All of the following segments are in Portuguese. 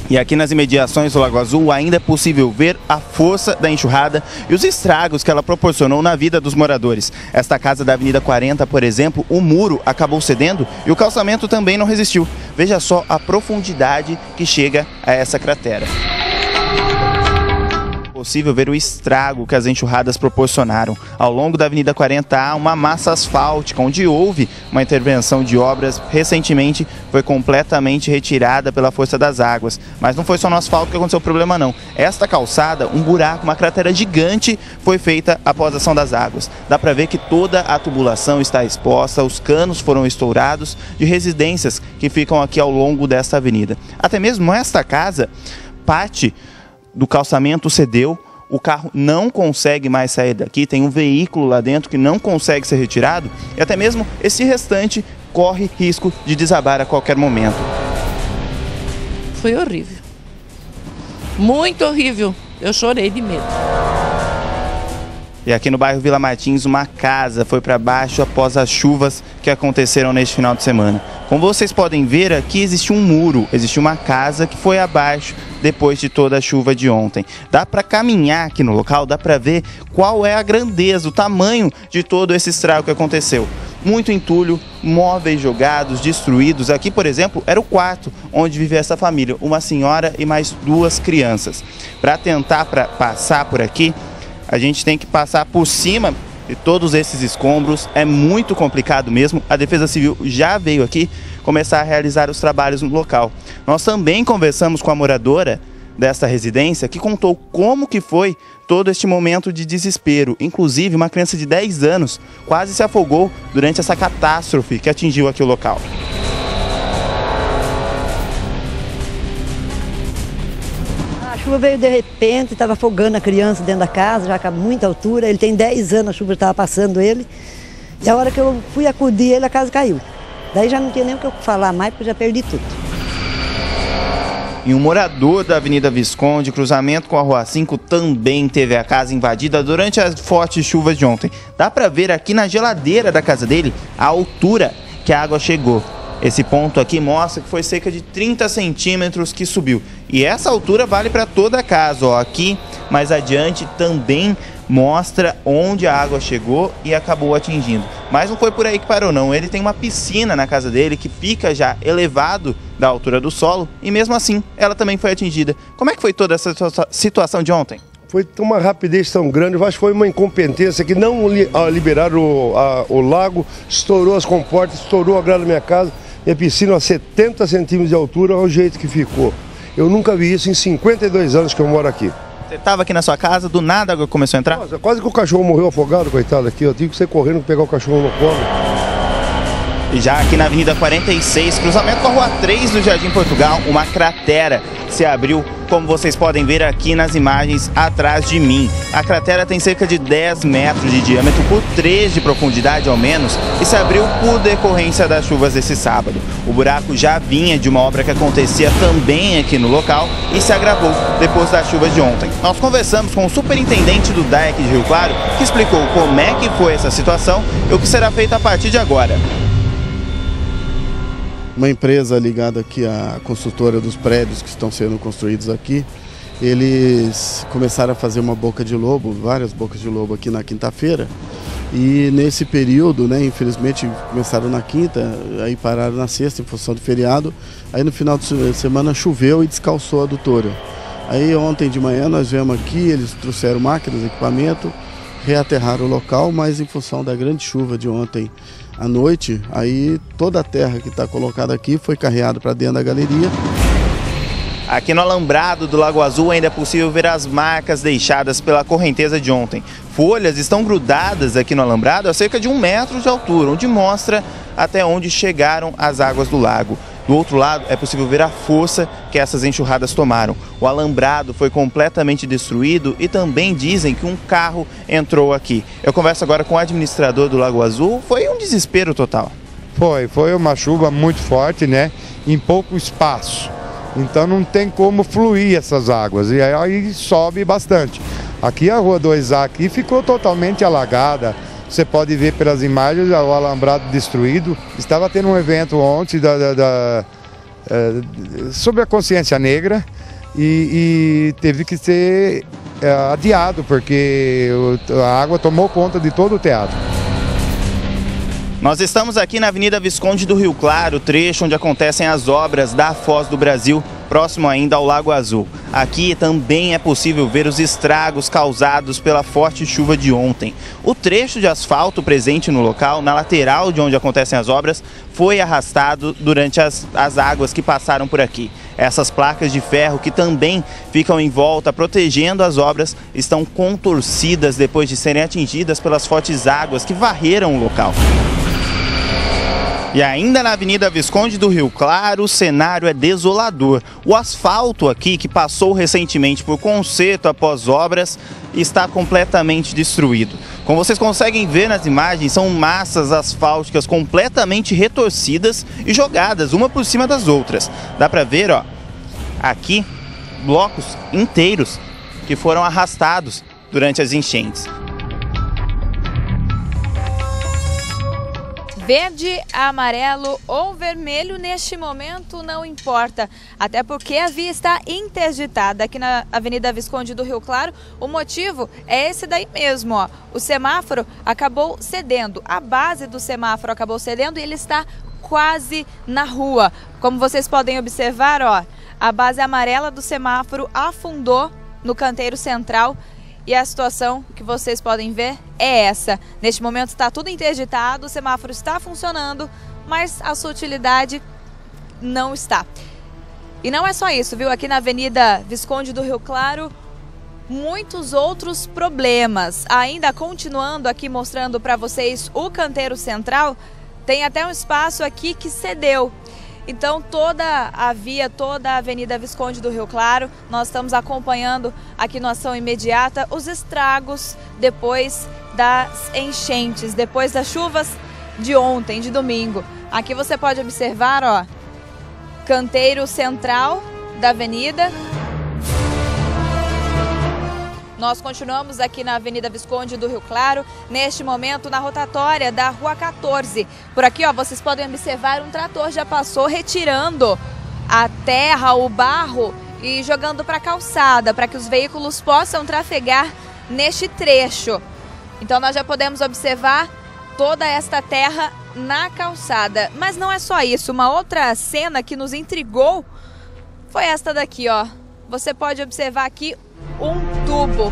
E aqui nas imediações do Lago Azul ainda é possível ver a força da enxurrada e os estragos que ela proporcionou na vida dos moradores. Esta casa da Avenida 40, por exemplo, o muro acabou cedendo e o calçamento também não resistiu. Veja só a profundidade que chega a essa cratera. É possível ver o estrago que as enxurradas proporcionaram. Ao longo da Avenida 40 há uma massa asfáltica, onde houve uma intervenção de obras. Recentemente foi completamente retirada pela força das águas. Mas não foi só no asfalto que aconteceu o problema não. Esta calçada, um buraco, uma cratera gigante foi feita após a ação das águas. Dá para ver que toda a tubulação está exposta, os canos foram estourados de residências que ficam aqui ao longo desta avenida. Até mesmo esta casa, parte do calçamento cedeu, o carro não consegue mais sair daqui, tem um veículo lá dentro que não consegue ser retirado e até mesmo esse restante corre risco de desabar a qualquer momento. Foi horrível, muito horrível, eu chorei de medo. E aqui no bairro Vila Martins, uma casa foi para baixo após as chuvas que aconteceram neste final de semana. Como vocês podem ver, aqui existe um muro, existe uma casa que foi abaixo depois de toda a chuva de ontem. Dá para caminhar aqui no local, dá para ver qual é a grandeza, o tamanho de todo esse estrago que aconteceu. Muito entulho, móveis jogados, destruídos. Aqui, por exemplo, era o quarto onde vivia essa família, uma senhora e mais 2 crianças. Para tentar passar por aqui, a gente tem que passar por cima de todos esses escombros, é muito complicado mesmo. A Defesa Civil já veio aqui começar a realizar os trabalhos no local. Nós também conversamos com a moradora desta residência que contou como que foi todo este momento de desespero. Inclusive, uma criança de 10 anos quase se afogou durante essa catástrofe que atingiu aqui o local. A chuva veio de repente, estava afogando a criança dentro da casa, já com muita altura. Ele tem 10 anos, a chuva estava passando ele. E a hora que eu fui acudir ele, a casa caiu. Daí já não tinha nem o que eu falar mais, porque eu já perdi tudo. E um morador da Avenida Visconde, cruzamento com a Rua 5, também teve a casa invadida durante as fortes chuvas de ontem. Dá para ver aqui na geladeira da casa dele a altura que a água chegou. Esse ponto aqui mostra que foi cerca de 30 centímetros que subiu. E essa altura vale para toda a casa. Ó, aqui mais adiante também mostra onde a água chegou e acabou atingindo. Mas não foi por aí que parou não. Ele tem uma piscina na casa dele que fica já elevado da altura do solo e mesmo assim ela também foi atingida. Como é que foi toda essa situação de ontem? Foi uma rapidez tão grande, eu acho que foi uma incompetência que não liberaram o lago, estourou as comportas, estourou a grade da minha casa. Minha piscina a 70 centímetros de altura, olha o jeito que ficou. Eu nunca vi isso em 52 anos que eu moro aqui. Você estava aqui na sua casa, do nada a água começou a entrar? Nossa, quase que o cachorro morreu afogado, coitado aqui. Eu tive que sair correndo pegar o cachorro no colo. E já aqui na Avenida 46, cruzamento com a Rua 3 do Jardim Portugal, uma cratera se abriu, como vocês podem ver aqui nas imagens atrás de mim. A cratera tem cerca de 10 metros de diâmetro por 3 de profundidade ao menos e se abriu por decorrência das chuvas desse sábado. O buraco já vinha de uma obra que acontecia também aqui no local e se agravou depois das chuvas de ontem. Nós conversamos com o superintendente do DAEC de Rio Claro, que explicou como é que foi essa situação e o que será feito a partir de agora. Uma empresa ligada aqui à construtora dos prédios que estão sendo construídos aqui, eles começaram a fazer uma boca de lobo, várias bocas de lobo aqui na quinta-feira. E nesse período, né, infelizmente começaram na quinta, aí pararam na sexta em função do feriado. Aí no final de semana choveu e descalçou a adutora. Aí ontem de manhã nós viemos aqui, eles trouxeram máquinas, equipamento, reaterraram o local, mas em função da grande chuva de ontem à noite, aí toda a terra que está colocada aqui foi carreada para dentro da galeria. Aqui no alambrado do Lago Azul ainda é possível ver as marcas deixadas pela correnteza de ontem. Folhas estão grudadas aqui no alambrado a cerca de 1 metro de altura, onde mostra até onde chegaram as águas do lago. Do outro lado é possível ver a força que essas enxurradas tomaram. O alambrado foi completamente destruído e também dizem que um carro entrou aqui. Eu converso agora com o administrador do Lago Azul. Foi um desespero total. Foi uma chuva muito forte, né? Em pouco espaço. Então não tem como fluir essas águas e aí sobe bastante. Aqui a Rua 2A aqui ficou totalmente alagada. Você pode ver pelas imagens o alambrado destruído. Estava tendo um evento ontem sobre a consciência negra e teve que ser adiado, porque a água tomou conta de todo o teatro. Nós estamos aqui na Avenida Visconde do Rio Claro, trecho onde acontecem as obras da Foz do Brasil, próximo ainda ao Lago Azul. Aqui também é possível ver os estragos causados pela forte chuva de ontem. O trecho de asfalto presente no local, na lateral de onde acontecem as obras, foi arrastado durante as águas que passaram por aqui. Essas placas de ferro que também ficam em volta protegendo as obras estão contorcidas depois de serem atingidas pelas fortes águas que varreram o local. E ainda na Avenida Visconde do Rio Claro, o cenário é desolador. O asfalto aqui, que passou recentemente por conserto após obras, está completamente destruído. Como vocês conseguem ver nas imagens, são massas asfálticas completamente retorcidas e jogadas uma por cima das outras. Dá para ver, ó, aqui, blocos inteiros que foram arrastados durante as enchentes. Verde, amarelo ou vermelho, neste momento não importa, até porque a via está interditada aqui na Avenida Visconde do Rio Claro. O motivo é esse daí mesmo, ó. O semáforo acabou cedendo, a base do semáforo acabou cedendo e ele está quase na rua. Como vocês podem observar, ó, a base amarela do semáforo afundou no canteiro central. E a situação que vocês podem ver é essa. Neste momento está tudo interditado, o semáforo está funcionando, mas a sua utilidade não está. E não é só isso, viu? Aqui na Avenida Visconde do Rio Claro, muitos outros problemas. Ainda continuando aqui mostrando para vocês o canteiro central, tem até um espaço aqui que cedeu. Então toda a via, toda a Avenida Visconde do Rio Claro, nós estamos acompanhando aqui no Ação Imediata os estragos depois das enchentes, depois das chuvas de ontem, de domingo. Aqui você pode observar, ó, canteiro central da avenida. Nós continuamos aqui na Avenida Visconde do Rio Claro, neste momento na rotatória da Rua 14. Por aqui, ó, vocês podem observar um trator já passou retirando a terra, o barro e jogando para a calçada, para que os veículos possam trafegar neste trecho. Então nós já podemos observar toda esta terra na calçada. Mas não é só isso, uma outra cena que nos intrigou foi esta daqui, ó. Você pode observar aqui um tubo.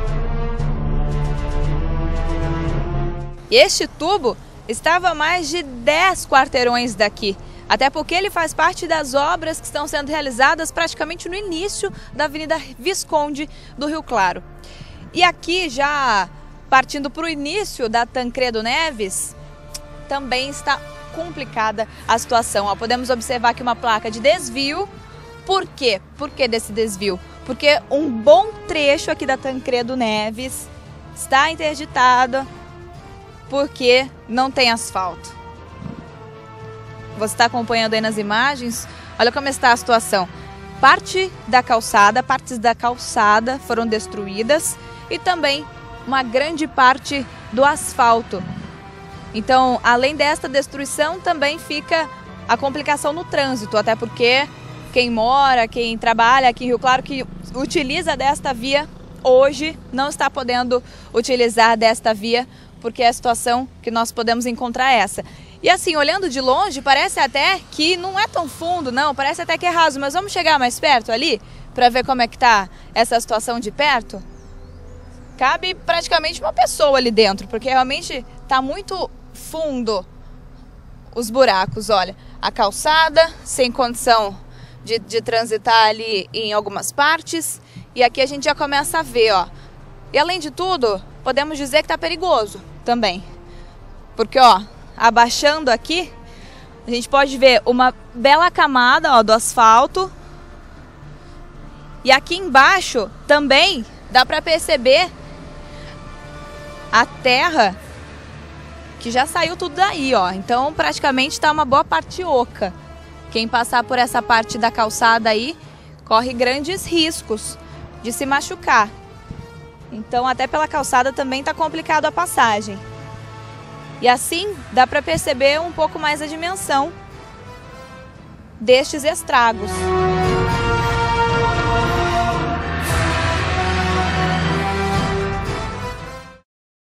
Este tubo estava a mais de 10 quarteirões daqui, até porque ele faz parte das obras que estão sendo realizadas praticamente no início da Avenida Visconde do Rio Claro. E aqui, já partindo para o início da Tancredo Neves, também está complicada a situação. Ó, podemos observar aqui uma placa de desvio. Por quê? Por que desse desvio? Porque um bom trecho aqui da Tancredo Neves está interditado porque não tem asfalto. Você está acompanhando aí nas imagens? Olha como está a situação. Partes da calçada foram destruídas e também uma grande parte do asfalto. Então, além desta destruição, também fica a complicação no trânsito, até porque quem mora, quem trabalha aqui em Rio Claro, que utiliza desta via, hoje não está podendo utilizar desta via, porque é a situação que nós podemos encontrar essa. E assim, olhando de longe, parece até que não é tão fundo, não, parece até que é raso, mas vamos chegar mais perto ali, para ver como é que está essa situação de perto? Cabe praticamente uma pessoa ali dentro, porque realmente está muito fundo os buracos, olha. A calçada, sem condição de transitar ali em algumas partes. E aqui a gente já começa a ver, ó. E além de tudo, podemos dizer que tá perigoso também. Porque, ó, abaixando aqui, a gente pode ver uma bela camada, ó, do asfalto. E aqui embaixo também dá para perceber a terra que já saiu tudo daí, ó. Então praticamente tá uma boa parte oca. Quem passar por essa parte da calçada aí corre grandes riscos de se machucar. Então até pela calçada também está complicado a passagem. E assim dá para perceber um pouco mais a dimensão destes estragos.